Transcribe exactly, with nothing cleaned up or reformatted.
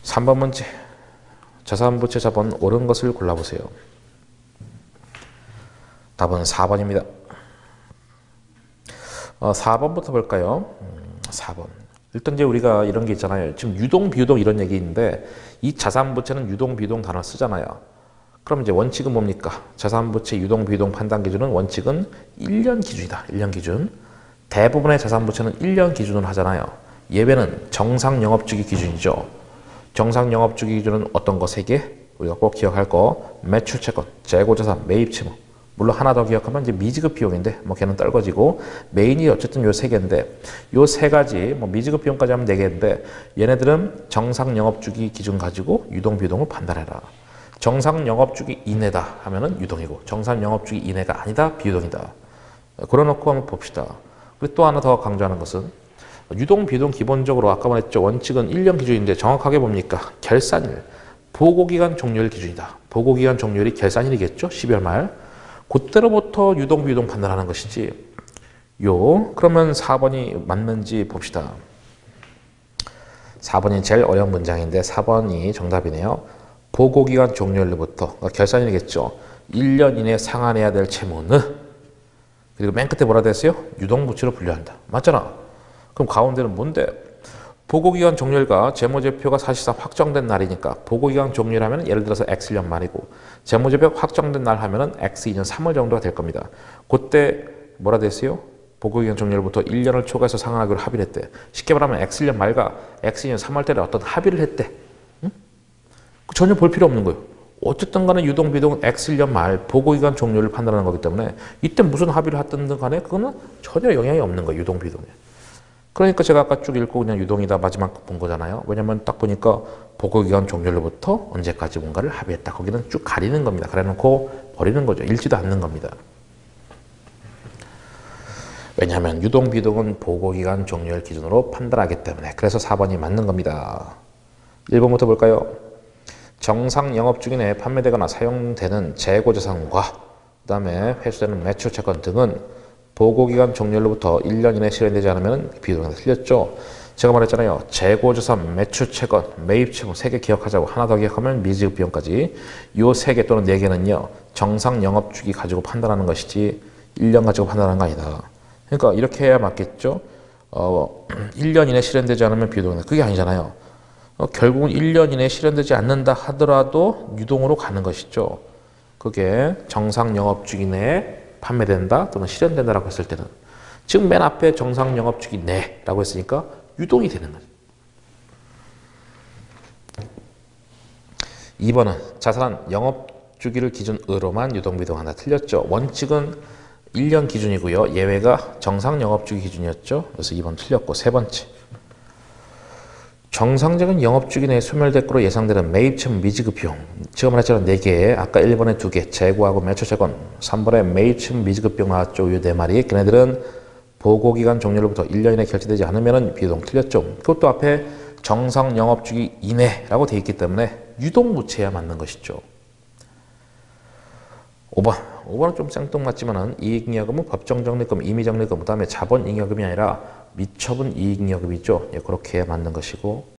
삼 번 문제. 자산부채 자본 옳은 것을 골라보세요. 답은 사 번입니다. 어, 사 번부터 볼까요? 음, 사 번. 일단 이제 우리가 이런 게 있잖아요. 지금 유동, 비유동 이런 얘기 있는데 이 자산부채는 유동, 비유동 단어 쓰잖아요. 그럼 이제 원칙은 뭡니까? 자산부채 유동, 비유동 판단 기준은 원칙은 일 년 기준이다. 일 년 기준. 대부분의 자산부채는 일 년 기준으로 하잖아요. 예외는 정상영업주기 기준이죠. 정상영업주기 기준은 어떤 거 세 개? 우리가 꼭 기억할 거. 매출채권, 재고자산, 매입채무. 물론 하나 더 기억하면 이제 미지급 비용인데 뭐 걔는 떨궈지고 메인이 어쨌든 요 세 개인데 요 세 가지 뭐 미지급 비용까지 하면 네 개인데 얘네들은 정상 영업주기 기준 가지고 유동 비동을 판단해라. 정상 영업주기 이내다 하면은 유동이고 정상 영업주기 이내가 아니다 비유동이다. 그래놓고 한번 봅시다. 그리고 또 하나 더 강조하는 것은 유동 비동 기본적으로 아까 말했죠. 원칙은 일 년 기준인데 정확하게 봅니까? 결산일, 보고기간 종료일 기준이다. 보고기간 종료일이 결산일이겠죠. 십이월 말. 그때로부터 유동, 비유동 판단하는 것이지. 요 그러면 사 번이 맞는지 봅시다. 사 번이 제일 어려운 문장인데 사 번이 정답이네요. 보고기간 종료일로부터 그러니까 결산일이겠죠. 일 년 이내 상환해야 될 채무는 그리고 맨 끝에 뭐라 됐어요? 유동부채로 분류한다. 맞잖아. 그럼 가운데는 뭔데? 보고기간 종료일과 재무제표가 사실상 확정된 날이니까 보고기간 종료일하면 예를 들어서 엑스 년 말이고 재무제표 확정된 날 하면은 엑스 이 년 삼 월 정도가 될 겁니다. 그때 뭐라 됐어요? 보고기간 종료일부터 일 년을 초과해서 상환하기로 합의를 했대. 쉽게 말하면 엑스 년 말과 엑스 이 년 삼 월 때에 어떤 합의를 했대. 응? 전혀 볼 필요 없는 거예요. 어쨌든 간에 유동, 비동, 엑스 년 말 보고기간 종료를 판단하는 거기 때문에 이때 무슨 합의를 하든 간에 그거는 전혀 영향이 없는 거예요. 유동, 비동에. 그러니까 제가 아까 쭉 읽고 그냥 유동이다 마지막 본 거잖아요. 왜냐면 딱 보니까 보고기간 종료일로부터 언제까지 뭔가를 합의했다. 거기는 쭉 가리는 겁니다. 가려놓고 버리는 거죠. 읽지도 않는 겁니다. 왜냐하면 유동, 비동은 보고기간 종료일 기준으로 판단하기 때문에. 그래서 사 번이 맞는 겁니다. 일 번부터 볼까요? 정상 영업 중에 내에 판매되거나 사용되는 재고자산과 그 다음에 회수되는 매출채권 등은 보고기간 종료일로부터 일 년 이내 실현되지 않으면 비유동이 틀렸죠. 제가 말했잖아요. 재고자산, 매출채권, 매입채무 세 개 기억하자고. 하나 더 기억하면 미지급 비용까지. 요 세 개 또는 네 개는요. 정상 영업주기 가지고 판단하는 것이지 일 년 가지고 판단하는 거 아니다. 그러니까 이렇게 해야 맞겠죠. 어, 일 년 이내 실현되지 않으면 비유동이 그게 아니잖아요. 어, 결국은 일 년 이내 실현되지 않는다 하더라도 유동으로 가는 것이죠. 그게 정상 영업주기 내에 판매된다 또는 실현된다라고 했을 때는 지금 맨 앞에 정상 영업주기 내라고 했으니까 유동이 되는 거죠. 이 번은 자산 영업주기를 기준으로만 유동, 비동한다. 틀렸죠. 원칙은 일 년 기준이고요. 예외가 정상 영업주기 기준이었죠. 그래서 이 번 틀렸고 세 번째. 정상적인 영업주기 내에 소멸될 예상되는 매입채무 미지급 비용. 제가 말했잖아요. 네 개. 아까 일 번에 두 개. 재고하고 매출채권. 삼 번에 매입채무 미지급 비용 나왔죠. 이 네 마리. 걔네들은 보고기간 종료로부터 일 년 이내 결제되지 않으면 비유동 틀렸죠. 그것도 앞에 정상 영업주기 이내라고 되어 있기 때문에 유동부채야 맞는 것이죠. 오 번. 오 번은 좀 생뚱맞지만은 이익잉여금은 법정적립금, 임의적립금, 그 다음에 자본잉여금이 아니라 미처분 이익잉여금이죠. 예, 그렇게 맞는 것이고